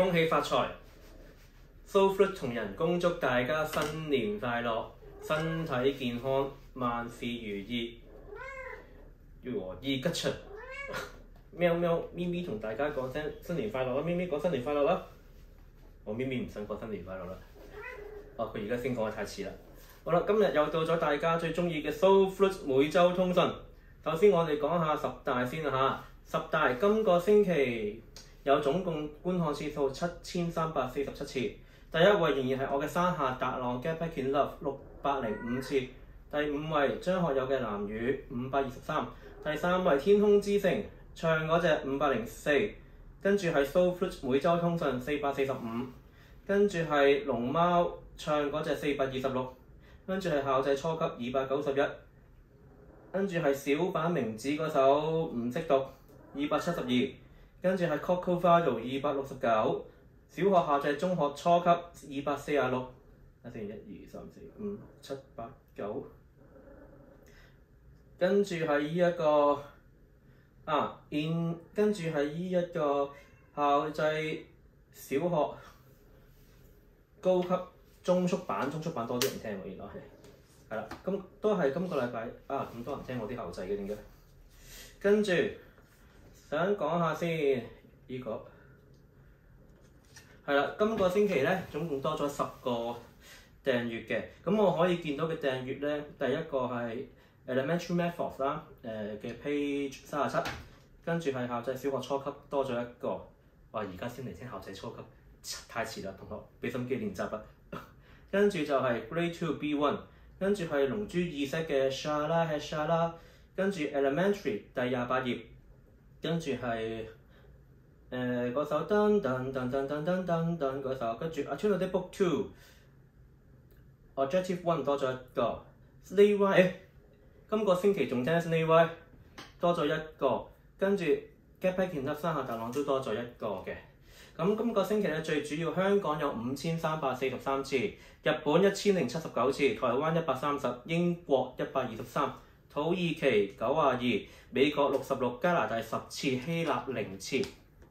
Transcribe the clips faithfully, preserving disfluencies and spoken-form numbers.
恭喜發財 ！So Fruit 同人恭祝大家新年快樂，身體健康，萬事如意，如意吉祥。喵喵，咪咪同大家講聲新年快樂啦！咪咪講新年快樂啦！我咪咪唔想講新年快樂啦。哦，佢而家先講得太遲啦。好啦，今日又到咗大家最中意嘅 So Fruit 每週通訊。首先我哋講下十大先啦嚇。十大今個星期有總共觀看次數七千三百四十七次。第一位仍然係我嘅山下達郎 Get Back in Love 六百零五次。第五位張學友嘅藍雨五百二十三。第三位天空之城唱嗰隻五百零四。跟住係 So Fruit 每週通訊四百四十五。跟住係龍貓唱嗰隻四百二十六。跟住係校際初級二百九十一。跟住係小版名字嗰首唔識讀二百七十二。跟住係 Coco Fado 二百六十九。小學校際中學初級二百四十六。睇先，一二三四五七八九。跟住係依一個啊 in 跟住係依一個校際小學高級中速版，中速版多啲人聽喎，原來係係啦，咁都係今個禮拜啊咁多人聽我啲校際嘅點解？跟住想講下先，依個係啦，今個星期咧總共多咗十個訂閱嘅，咁我可以見到嘅訂閱咧，第一個係 Elementary Math 啦，誒嘅 page 三十七，跟住係校際小學初級多咗一個，哇！而家先嚟聽校際初級，太遲啦，同學，俾心機練習啦。跟住就係 Grade Two B One， 跟住係龍珠意識嘅 Shala He Shala， 跟住 Elementary 第廿八頁，跟住係誒嗰首噔噔噔噔噔噔噔噔嗰首，跟住 Alternative Book Two，Objective One 多咗一個 Slay Y， 誒今個星期仲聽 Slay Y 多咗一個，跟住 Get Back in Love 山下達郎都多咗一個嘅。咁今個星期咧最主要香港有五千三百四十三次，日本一千零七十九次，台灣一百三十，英國一百二十三，土耳其九十二，美國六十六，加拿大十次，希臘零次。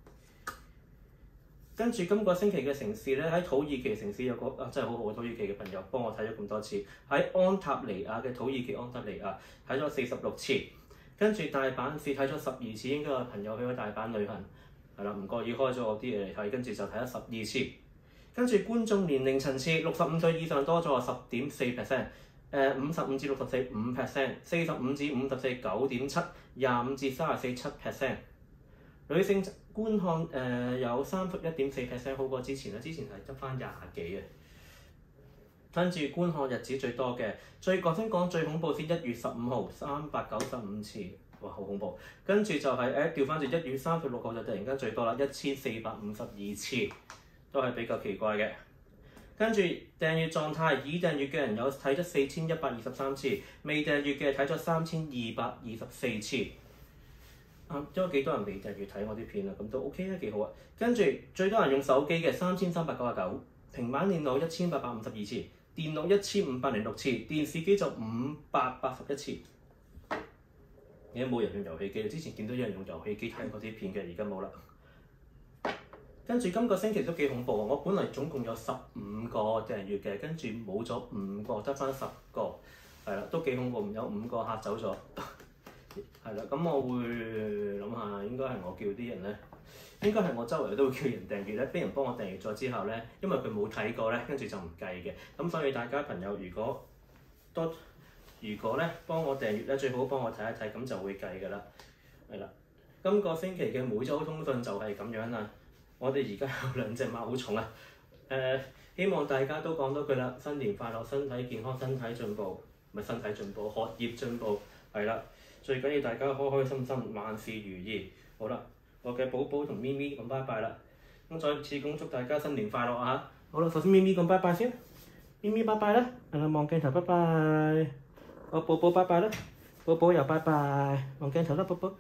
跟住今個星期嘅城市咧，喺土耳其城市有個啊真係好好嘅土耳其嘅朋友幫我睇咗咁多次，喺安塔尼亞嘅土耳其安塔尼亞睇咗四十六次，跟住大阪市睇咗十二次，應該有朋友去咗大阪旅行。係啦，唔覺意開咗我啲嘢嚟睇，跟住就睇咗十二次。跟住觀眾年齡層次，六十五歲以上多咗十點四 percent， 誒五十五至六十四五 percent， 四十五至五十四九點七，廿五至三十四七 percent。女性觀看誒、呃、有三十一點四 percent， 好過之前啦，之前係得翻廿幾嘅。跟住觀看日子最多嘅，最講先講最恐怖先，一月十五號三百九十五次。哇，好恐怖！跟住就係誒調翻轉一月三十六號就突然間最多啦，一千四百五十二次，都係比較奇怪嘅。跟住訂閱狀態，已訂閱嘅人有睇咗四千一百二十三次，未訂閱嘅睇咗三千二百二十四次。啊，因為幾多人未訂閱睇我啲片啊？咁都 OK 啊，幾好啊。跟住最多人用手機嘅三千三百九十九，平板電腦一千八百五十二次，電腦一千五百零六次，電視機就五百八十一次。而家冇人用遊戲機，之前見到有人用遊戲機睇嗰啲片嘅，而家冇啦。跟住今個星期都幾恐怖啊！我本嚟總共有十五個訂閱嘅，跟住冇咗五個，得翻十個，係啦，都幾恐怖，有五個嚇走咗。係啦，咁我會諗下，應該係我叫啲人咧，應該係我周圍都會叫人訂閱咧，俾人幫我訂閱咗之後咧，因為佢冇睇過咧，跟住就唔計嘅。咁所以大家朋友如果多如果咧幫我訂閱咧，最好幫我睇一睇，咁就會計㗎啦。係啦，今個星期嘅每週通訊就係咁樣啦。我哋而家有兩隻貓好重啊！誒、呃，希望大家都講多句啦，新年快樂，身體健康，身體進步，唔係身體進步，學業進步，係啦。最緊要大家開開心心，萬事如意。好啦，我嘅寶寶同咪咪咁拜拜啦。咁再次恭祝大家新年快樂啊！好啦，首先咪咪咁拜拜先，咪咪拜拜啦，係啦，望鏡頭拜拜。我寶寶拜拜啦，寶寶又拜拜，望鏡頭啦，寶寶。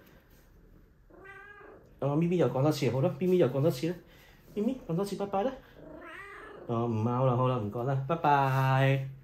我咪咪又講多次，好啦，咪咪又講多次啦，咪咪講多次拜拜啦。哦，唔拗啦，好啦，唔講啦，拜拜。